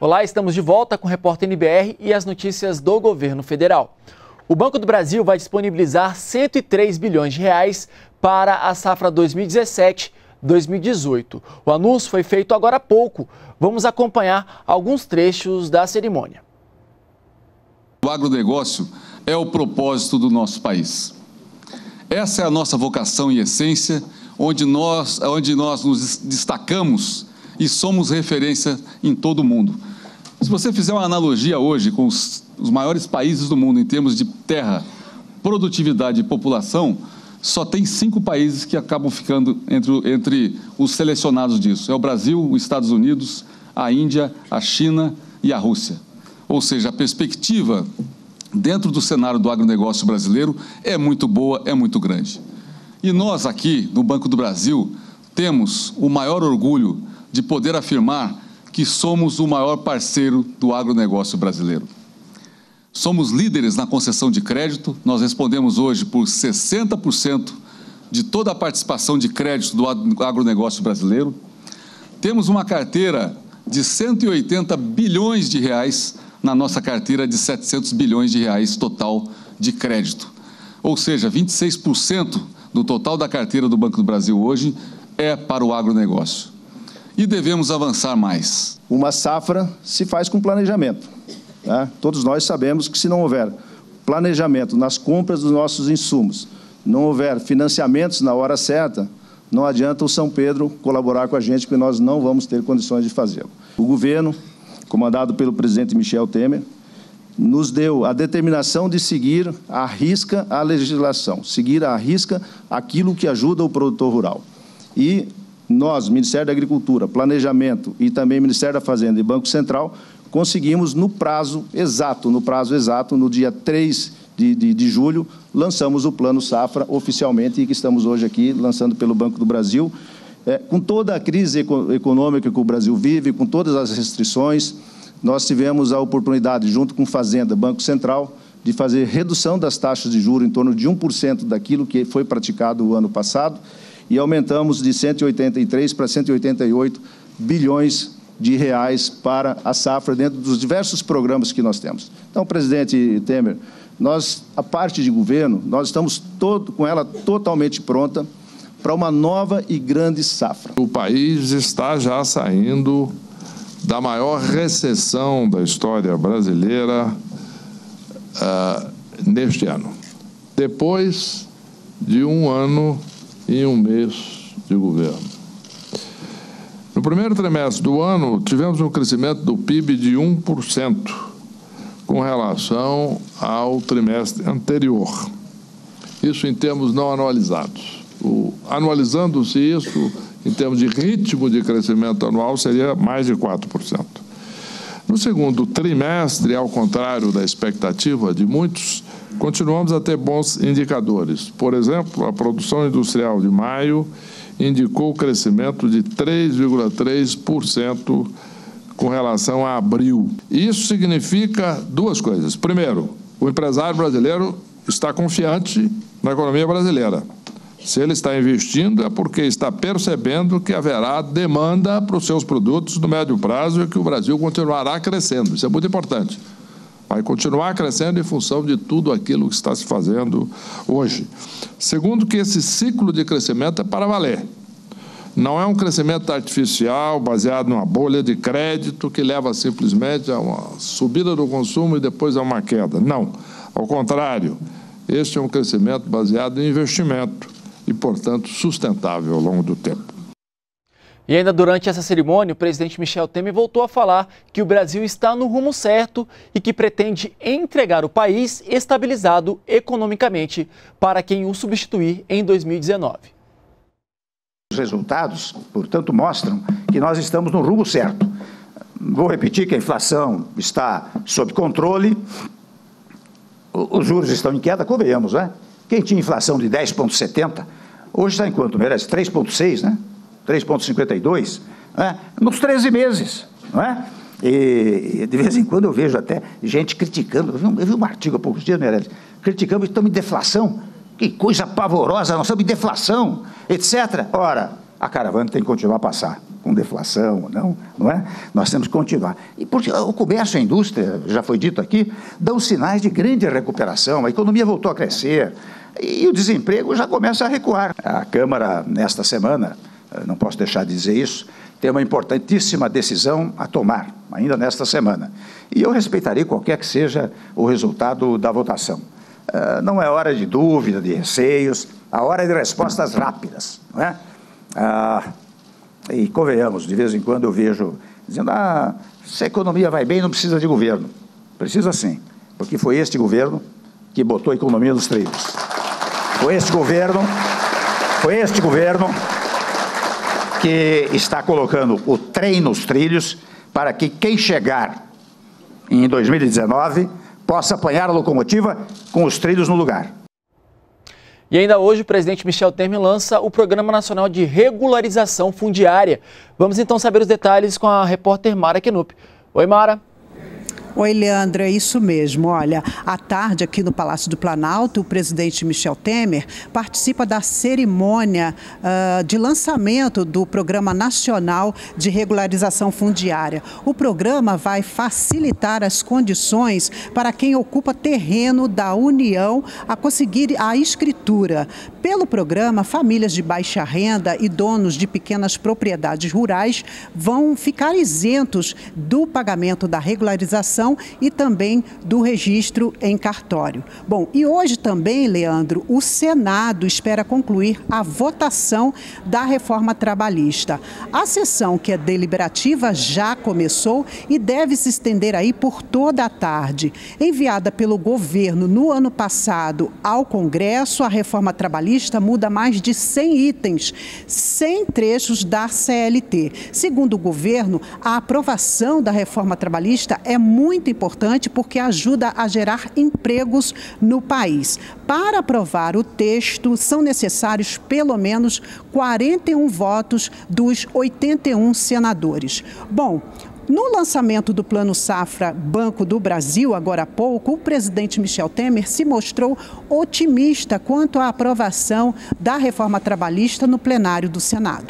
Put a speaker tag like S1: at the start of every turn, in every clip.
S1: Olá, estamos de volta com o Repórter NBR e as notícias do governo federal. O Banco do Brasil vai disponibilizar 103 bilhões de reais para a safra 2017-2018. O anúncio foi feito agora há pouco. Vamos acompanhar alguns trechos da cerimônia.
S2: O agronegócio é o propósito do nosso país. Essa é a nossa vocação e essência, onde nós nos destacamos e somos referência em todo o mundo. Se você fizer uma analogia hoje com os maiores países do mundo em termos de terra, produtividade e população, só tem 5 países que acabam ficando entre os selecionados disso. É o Brasil, os Estados Unidos, a Índia, a China e a Rússia. Ou seja, a perspectiva dentro do cenário do agronegócio brasileiro é muito boa, é muito grande. E nós aqui, no Banco do Brasil, temos o maior orgulho de poder afirmar que somos o maior parceiro do agronegócio brasileiro. Somos líderes na concessão de crédito, nós respondemos hoje por 60% de toda a participação de crédito do agronegócio brasileiro. Temos uma carteira de 180 bilhões de reais na nossa carteira de 700 bilhões de reais total de crédito. Ou seja, 26% do total da carteira do Banco do Brasil hoje é para o agronegócio. E devemos avançar mais.
S3: Uma safra se faz com planejamento, né? Todos nós sabemos que se não houver planejamento nas compras dos nossos insumos, não houver financiamentos na hora certa, não adianta o São Pedro colaborar com a gente, porque nós não vamos ter condições de fazê-lo. O governo, comandado pelo presidente Michel Temer, nos deu a determinação de seguir à risca a legislação, seguir à risca aquilo que ajuda o produtor rural. E nós, Ministério da Agricultura, Planejamento e também Ministério da Fazenda e Banco Central, conseguimos no prazo exato, no dia 3 de julho, lançamos o Plano Safra oficialmente e que estamos hoje aqui lançando pelo Banco do Brasil. Com toda a crise econômica que o Brasil vive, com todas as restrições, nós tivemos a oportunidade, junto com Fazenda, Banco Central, de fazer redução das taxas de juros em torno de 1% daquilo que foi praticado o ano passado e aumentamos de 183 para 188 bilhões de reais para a safra dentro dos diversos programas que nós temos. Então, presidente Temer, a parte de governo, nós estamos com ela totalmente pronta para uma nova e grande safra.
S4: O país está já saindo da maior recessão da história brasileira neste ano, depois de 1 ano e 1 mês de governo. No primeiro trimestre do ano, tivemos um crescimento do PIB de 1% com relação ao trimestre anterior. Isso em termos não anualizados. Anualizando-se isso, em termos de ritmo de crescimento anual, seria mais de 4%. No segundo trimestre, ao contrário da expectativa de muitos, continuamos a ter bons indicadores. Por exemplo, a produção industrial de maio indicou crescimento de 3,3% com relação a abril. Isso significa 2 coisas. Primeiro, o empresário brasileiro está confiante na economia brasileira. Se ele está investindo, é porque está percebendo que haverá demanda para os seus produtos no médio prazo e que o Brasil continuará crescendo. Isso é muito importante. Vai continuar crescendo em função de tudo aquilo que está se fazendo hoje. Segundo, que esse ciclo de crescimento é para valer. Não é um crescimento artificial, baseado numa bolha de crédito que leva simplesmente a uma subida do consumo e depois a uma queda. Não. Ao contrário, este é um crescimento baseado em investimento e, portanto, sustentável ao longo do tempo.
S1: E ainda durante essa cerimônia, o presidente Michel Temer voltou a falar que o Brasil está no rumo certo e que pretende entregar o país estabilizado economicamente para quem o substituir em 2019.
S5: Os resultados, portanto, mostram que nós estamos no rumo certo. Vou repetir que a inflação está sob controle, os juros estão em queda, convenhamos, né? Quem tinha inflação de 10,70, hoje está em quanto, merece? 3,6, né? 3,52, né? Nos 13 meses, não é? E de vez em quando eu vejo até gente criticando, eu vi um artigo há poucos dias, Meirelles, criticando que estamos em deflação, que coisa pavorosa, nós estamos em deflação, etc. Ora, a caravana tem que continuar a passar. com deflação ou não é? Nós temos que continuar. E porque o comércio e a indústria, já foi dito aqui, dão sinais de grande recuperação, a economia voltou a crescer e o desemprego já começa a recuar. A Câmara, nesta semana, não posso deixar de dizer isso, tem uma importantíssima decisão a tomar, ainda nesta semana. E eu respeitarei qualquer que seja o resultado da votação. Não é hora de dúvida, de receios, a hora é de respostas rápidas, não é? E convenhamos, de vez em quando eu vejo dizendo, se a economia vai bem, não precisa de governo. Precisa sim, porque foi este governo que botou a economia nos trilhos. Foi este governo que está colocando o trem nos trilhos para que quem chegar em 2019 possa apanhar a locomotiva com os trilhos no lugar.
S1: E ainda hoje o presidente Michel Temer lança o Programa Nacional de Regularização Fundiária. Vamos então saber os detalhes com a repórter Mara Kenup. Oi, Mara.
S6: Oi, Leandro, é isso mesmo. Olha, à tarde aqui no Palácio do Planalto, o presidente Michel Temer participa da cerimônia de lançamento do Programa Nacional de Regularização Fundiária. O programa vai facilitar as condições para quem ocupa terreno da União a conseguir a escritura. Pelo programa, famílias de baixa renda e donos de pequenas propriedades rurais vão ficar isentos do pagamento da regularização e também do registro em cartório. Bom, e hoje também, Leandro, o Senado espera concluir a votação da reforma trabalhista. A sessão, que é deliberativa, já começou e deve se estender aí por toda a tarde. Enviada pelo governo no ano passado ao Congresso, a reforma trabalhista muda mais de 100 itens, 100 trechos da CLT. Segundo o governo, a aprovação da reforma trabalhista é muito importante porque ajuda a gerar empregos no país. Para aprovar o texto, são necessários pelo menos 41 votos dos 81 senadores. Bom, no lançamento do Plano Safra Banco do Brasil, agora há pouco, o presidente Michel Temer se mostrou otimista quanto à aprovação da reforma trabalhista no plenário do Senado.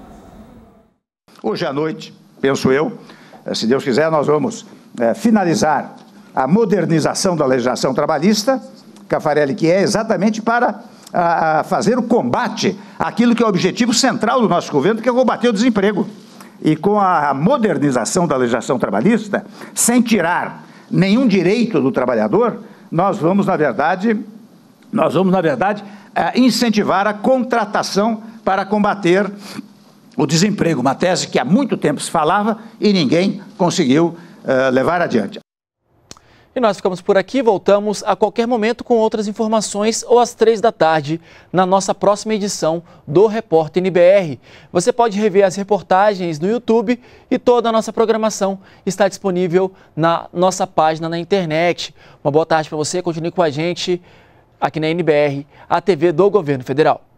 S5: Hoje à noite, penso eu, se Deus quiser, nós vamos finalizar a modernização da legislação trabalhista, Caffarelli, que é exatamente para fazer o combate àquilo que é o objetivo central do nosso governo, que é combater o desemprego. E com a modernização da legislação trabalhista, sem tirar nenhum direito do trabalhador, nós vamos, na verdade, incentivar a contratação para combater o desemprego, uma tese que há muito tempo se falava e ninguém conseguiu levar adiante.
S1: E nós ficamos por aqui, voltamos a qualquer momento com outras informações ou às 3 da tarde na nossa próxima edição do Repórter NBR. Você pode rever as reportagens no YouTube e toda a nossa programação está disponível na nossa página na internet. Uma boa tarde para você, continue com a gente aqui na NBR, a TV do Governo Federal.